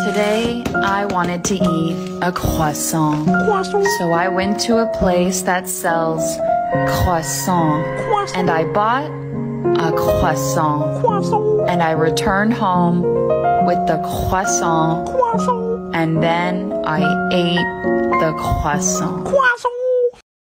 Today, I wanted to eat a croissant. So I went to a place that sells croissant. And I bought a croissant. And I returned home with the croissant. And then I ate the croissant.